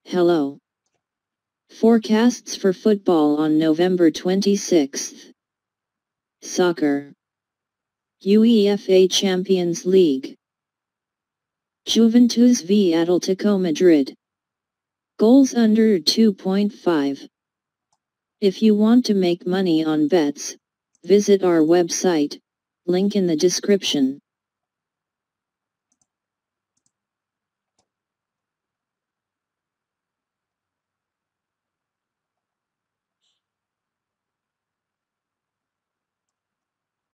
Hello. Forecasts for football on November 26th. Soccer. UEFA Champions League. Juventus v Atletico Madrid. Goals under 2.5. If you want to make money on bets, visit our website, link in the description.